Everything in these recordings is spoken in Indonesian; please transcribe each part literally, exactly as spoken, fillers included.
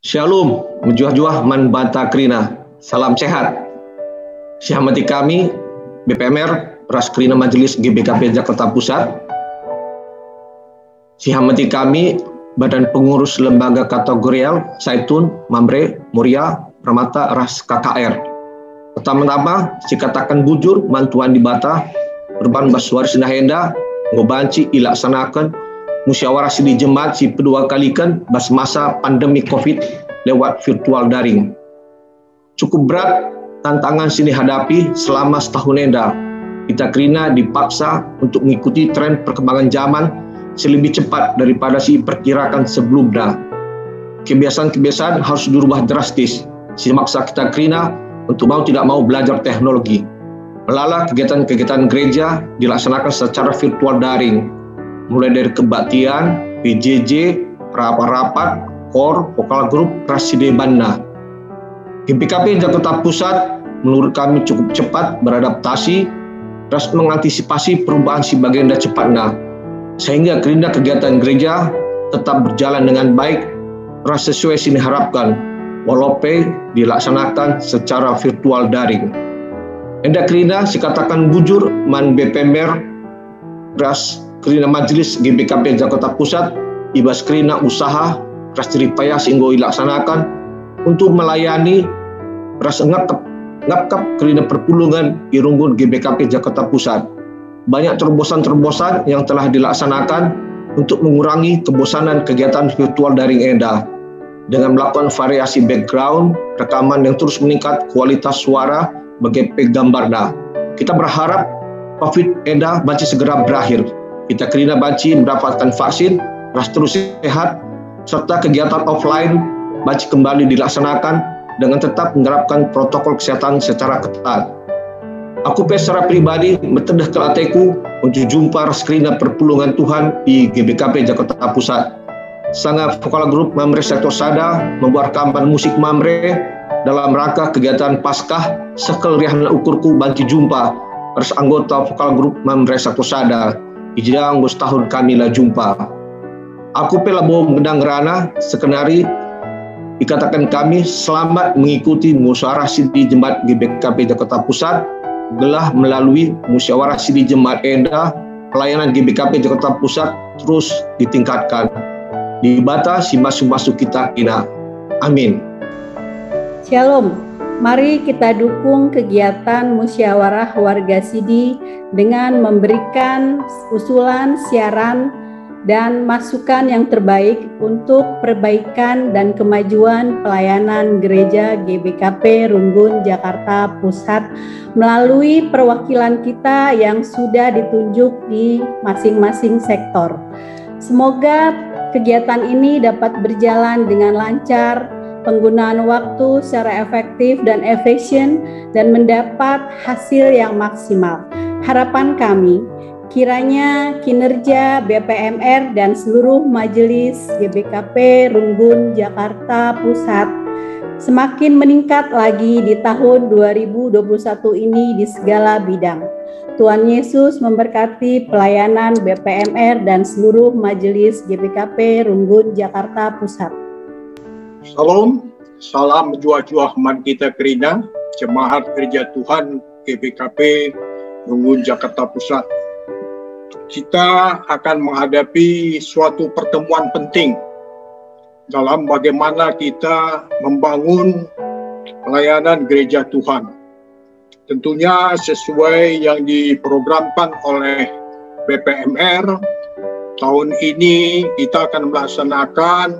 Shalom, menjuah-juah man banta krina. Salam sehat. Sihmati kami B P M R Ras Krina Majelis G B K P Jakarta Pusat. Sihmati kami Badan Pengurus Lembaga Kategorial Saitun, Mamre, Muria, Pramata, Ras K K R. Pertama-tama, si katakan bujur mantuan di bata, berban baswar sinahenda, ngobanci ilaksanakan musyawarah sidi jemaat si kedua kalikan bas masa pandemi COVID lewat virtual daring. Cukup berat tantangan sini hadapi selama setahun enda. Kita krina dipaksa untuk mengikuti tren perkembangan zaman selebih cepat daripada si perkirakan sebelumnya. Kebiasaan-kebiasaan harus dirubah drastis. Si maksa kita krina untuk mau tidak mau belajar teknologi. Melala kegiatan-kegiatan gereja dilaksanakan secara virtual daring. Mulai dari kebaktian, P J J, rapat-rapat, kor, vokal grup, raside banda. G B K P Jakarta Pusat menurut kami cukup cepat beradaptasi dan mengantisipasi perubahan si baginda cepatnya, sehingga kerina kegiatan gereja tetap berjalan dengan baik dan sesuai sini harapkan, walaupun dilaksanakan secara virtual daring. Enda kerina si katakan bujur man B P M R Ras Krina Majelis G B K P Jakarta Pusat ibas krina usaha ras jeripaya singgo ilaksanakan untuk melayani ras ngakap ngakap krina perpulungan irunggun G B K P Jakarta Pusat. Banyak terobosan-terobosan yang telah dilaksanakan untuk mengurangi kebosanan kegiatan virtual daring enda dengan melakukan variasi background, rekaman yang terus meningkat kualitas suara bagi gambarnya. Kita berharap COVID enda banci segera berakhir. Kita kerina banci mendapatkan vaksin, ras terus sehat, serta kegiatan offline banci kembali dilaksanakan dengan tetap menerapkan protokol kesehatan secara ketat. Aku secara pribadi bertedah ke lateku untuk jumpa ras krina perpulungan Tuhan di G B K P Jakarta Pusat. Sangat vokal grup Mamre Sektor Sada membuat rekaman musik Mamre dalam rangka kegiatan Paskah sekel riahna ukurku banci jumpa ras anggota vokal grup Mamre Sektor Sada. Ijang bos tahun kami lah jumpa. Aku pela bawa mengendang rana sekenari dikatakan kami selamat mengikuti musyawarah sidi jemaat G B K P Jakarta Pusat gelah melalui musyawarah sidi jemaat enda pelayanan G B K P Jakarta Pusat terus ditingkatkan. Di bata si masuk-masuk kita kina. Amin. Shalom. Mari kita dukung kegiatan musyawarah warga Sidi dengan memberikan usulan, siaran, dan masukan yang terbaik untuk perbaikan dan kemajuan pelayanan gereja G B K P Runggun Jakarta Pusat melalui perwakilan kita yang sudah ditunjuk di masing-masing sektor. Semoga kegiatan ini dapat berjalan dengan lancar, penggunaan waktu secara efektif dan efisien, dan mendapat hasil yang maksimal. Harapan kami, kiranya kinerja B P M R dan seluruh majelis G B K P Runggun Jakarta Pusat semakin meningkat lagi di tahun dua ribu dua puluh satu ini di segala bidang. Tuhan Yesus memberkati pelayanan B P M R dan seluruh majelis G B K P Runggun Jakarta Pusat. Salam, salam juah-juah man kita kerina, Jemaat Gereja Tuhan G B K P Runggun Jakarta Pusat. Kita akan menghadapi suatu pertemuan penting dalam bagaimana kita membangun pelayanan gereja Tuhan. Tentunya sesuai yang diprogramkan oleh B P M R, tahun ini kita akan melaksanakan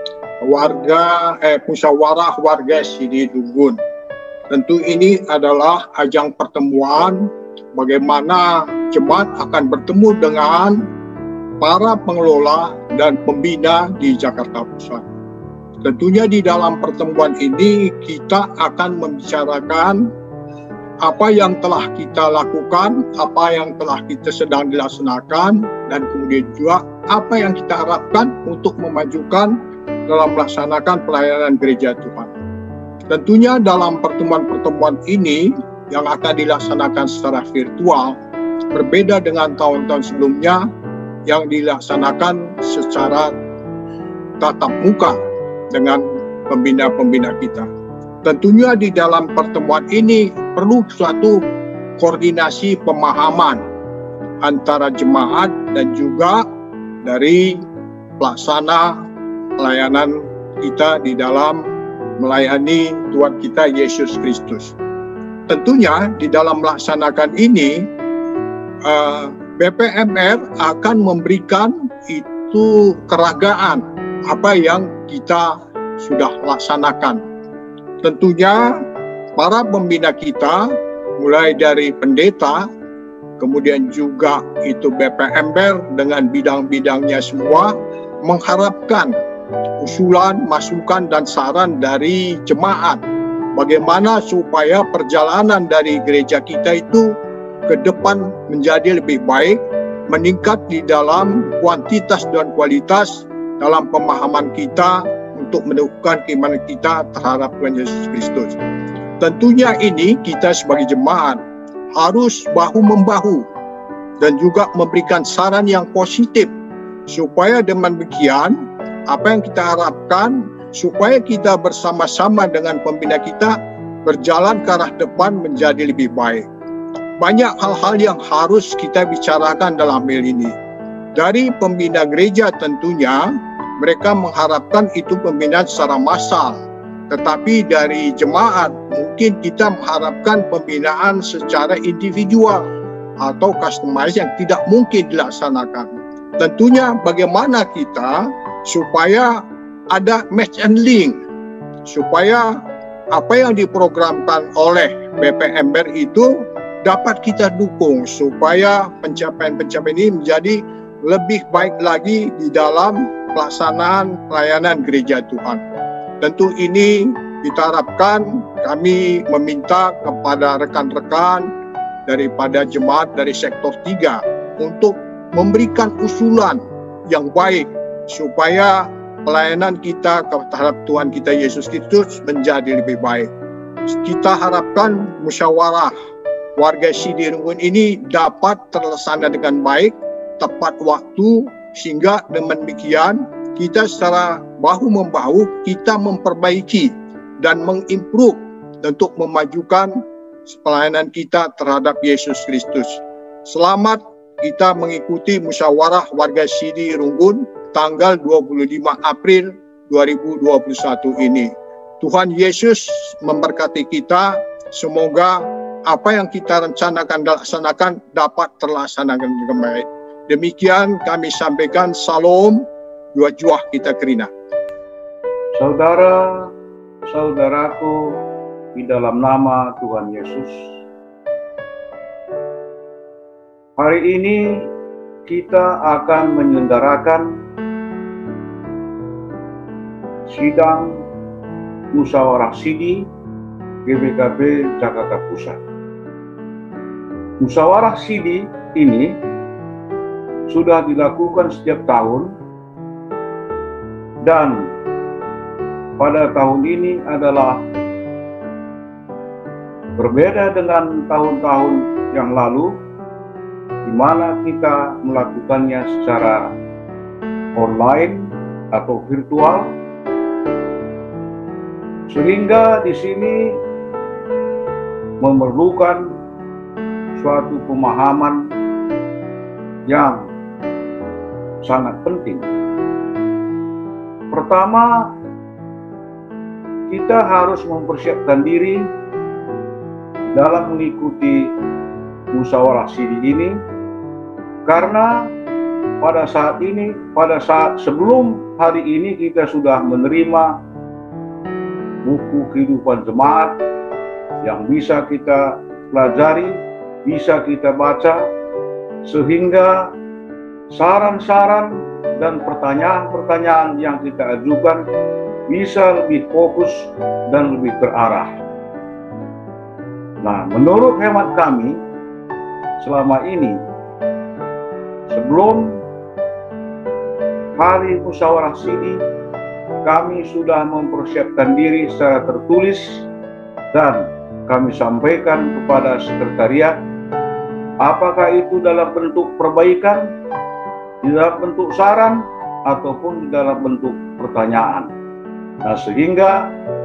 warga eh, musyawarah warga Sidi Runggun. Tentu ini adalah ajang pertemuan bagaimana jemaat akan bertemu dengan para pengelola dan pembina di Jakarta Pusat. Tentunya di dalam pertemuan ini kita akan membicarakan apa yang telah kita lakukan, apa yang telah kita sedang dilaksanakan, dan kemudian juga apa yang kita harapkan untuk memajukan dalam melaksanakan pelayanan gereja Tuhan. Tentunya dalam pertemuan-pertemuan ini yang akan dilaksanakan secara virtual berbeda dengan tahun-tahun sebelumnya yang dilaksanakan secara tatap muka dengan pembina-pembina kita. Tentunya di dalam pertemuan ini perlu suatu koordinasi pemahaman antara jemaat dan juga dari pelaksana pelayanan kita di dalam melayani Tuhan kita Yesus Kristus. Tentunya di dalam melaksanakan ini, B P M R akan memberikan itu keragaan apa yang kita sudah laksanakan. Tentunya para pembina kita, mulai dari pendeta, kemudian juga itu B P M R dengan bidang-bidangnya semua, mengharapkan usulan, masukan, dan saran dari jemaat. Bagaimana supaya perjalanan dari gereja kita itu ke depan menjadi lebih baik, meningkat di dalam kuantitas dan kualitas dalam pemahaman kita untuk meneguhkan keimanan kita terhadap Tuhan Yesus Kristus. Tentunya ini kita sebagai jemaat harus bahu-membahu dan juga memberikan saran yang positif supaya dengan demikian apa yang kita harapkan supaya kita bersama-sama dengan pembina kita berjalan ke arah depan menjadi lebih baik. Banyak hal-hal yang harus kita bicarakan dalam hal ini. Dari pembina gereja tentunya mereka mengharapkan itu pembinaan secara massal. Tetapi dari jemaat mungkin kita mengharapkan pembinaan secara individual atau customized yang tidak mungkin dilaksanakan. Tentunya bagaimana kita supaya ada match and link, supaya apa yang diprogramkan oleh B P M R itu dapat kita dukung, supaya pencapaian-pencapaian ini menjadi lebih baik lagi di dalam pelaksanaan pelayanan gereja Tuhan. Tentu ini kita harapkan, kami meminta kepada rekan-rekan daripada jemaat dari sektor tiga untuk memberikan usulan yang baik supaya pelayanan kita terhadap Tuhan kita Yesus Kristus menjadi lebih baik. Kita harapkan musyawarah warga S I D I Runggun ini dapat terlaksana dengan baik, tepat waktu, sehingga dengan demikian kita secara bahu-membahu kita memperbaiki dan mengimprove untuk memajukan pelayanan kita terhadap Yesus Kristus. Selamat kita mengikuti musyawarah warga S I D I Runggun tanggal dua puluh lima April dua ribu dua puluh satu ini. Tuhan Yesus memberkati kita, semoga apa yang kita rencanakan dan laksanakan dapat terlaksanakan dengan baik. Demikian kami sampaikan, salam, dua juah kita kerina. Saudara, saudaraku, di dalam nama Tuhan Yesus, hari ini kita akan menyelenggarakan sidang musyawarah S I D I G B K B Jakarta Pusat. Musyawarah S I D I ini sudah dilakukan setiap tahun, dan pada tahun ini adalah berbeda dengan tahun-tahun yang lalu, di mana kita melakukannya secara online atau virtual, sehingga di sini memerlukan suatu pemahaman yang sangat penting. Pertama, kita harus mempersiapkan diri dalam mengikuti musyawarah S I D I ini, karena pada saat ini, pada saat sebelum hari ini kita sudah menerima buku kehidupan jemaat yang bisa kita pelajari, bisa kita baca, sehingga saran-saran dan pertanyaan-pertanyaan yang kita ajukan bisa lebih fokus dan lebih terarah. Nah, menurut hemat kami, selama ini, sebelum hari musyawarah S I D I, kami sudah mempersiapkan diri secara tertulis dan kami sampaikan kepada sekretariat, apakah itu dalam bentuk perbaikan, di dalam bentuk saran, ataupun di dalam bentuk pertanyaan. Nah, sehingga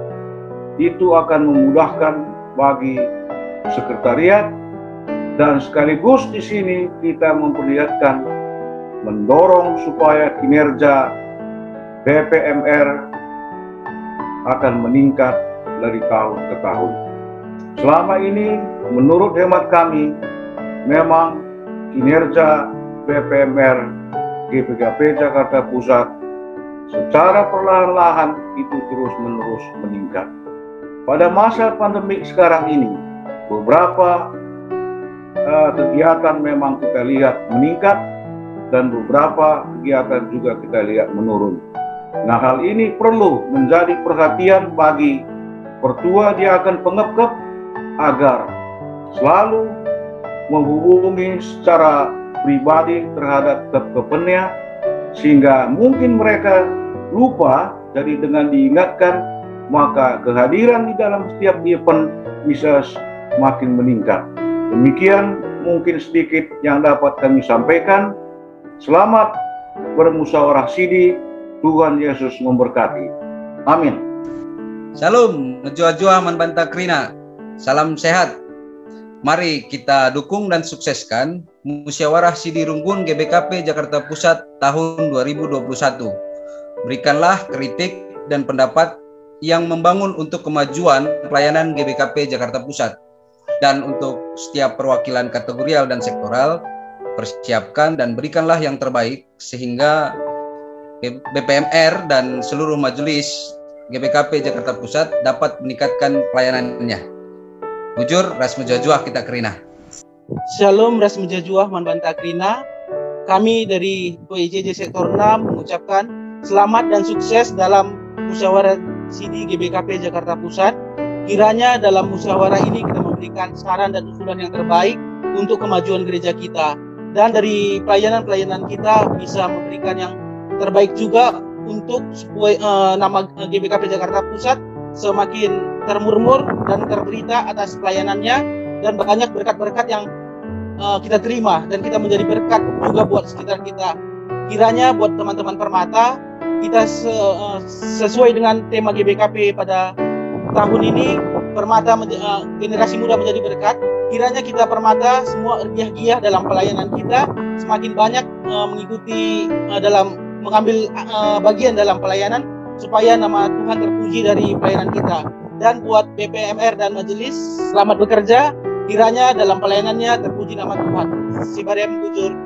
itu akan memudahkan bagi sekretariat, dan sekaligus di sini kita memperlihatkan mendorong supaya kinerja B P M R akan meningkat dari tahun ke tahun. Selama ini menurut hemat kami memang kinerja B P M R G B K P Jakarta Pusat secara perlahan-lahan itu terus-menerus meningkat. Pada masa pandemi sekarang ini, beberapa uh, kegiatan memang kita lihat meningkat dan beberapa kegiatan juga kita lihat menurun. Nah, hal ini perlu menjadi perhatian bagi Pertua Diaken Pengepkep agar selalu menghubungi secara pribadi terhadap kepkepennya, sehingga mungkin mereka lupa, jadi dengan diingatkan maka kehadiran di dalam setiap event bisa semakin meningkat. Demikian mungkin sedikit yang dapat kami sampaikan. Selamat bermusyawarah sidi. Tuhan Yesus memberkati. Amin. Shalom, ngejua-jua manbanta krina. Salam sehat. Mari kita dukung dan sukseskan Musyawarah Sidi Runggun G B K P Jakarta Pusat tahun dua ribu dua puluh satu. Berikanlah kritik dan pendapat yang membangun untuk kemajuan pelayanan G B K P Jakarta Pusat. Dan untuk setiap perwakilan kategorial dan sektoral, persiapkan dan berikanlah yang terbaik sehingga B P M R dan seluruh majelis G B K P Jakarta Pusat dapat meningkatkan pelayanannya. Bujur, ras menjajuah kita kerina. Shalom, ras menjajuah manbanta krina. Kami dari P I J J Sektor enam mengucapkan selamat dan sukses dalam Musyawarah Sidi G B K P Jakarta Pusat. Kiranya dalam musyawarah ini kita memberikan saran dan usulan yang terbaik untuk kemajuan gereja kita. Dan dari pelayanan-pelayanan kita bisa memberikan yang terbaik juga untuk uh, nama G B K P Jakarta Pusat semakin termurmur dan terberita atas pelayanannya, dan banyak berkat-berkat yang uh, kita terima dan kita menjadi berkat juga buat sekitar kita. Kiranya buat teman-teman Permata, kita sesuai dengan tema G B K P pada tahun ini, Permata uh, generasi muda menjadi berkat. Kiranya kita Permata semua giah-giah dalam pelayanan kita, semakin banyak uh, mengikuti uh, dalam mengambil uh, bagian dalam pelayanan, supaya nama Tuhan terpuji dari pelayanan kita. Dan buat B P M R dan majelis, selamat bekerja. Kiranya dalam pelayanannya terpuji nama Tuhan. Sibarem bujur.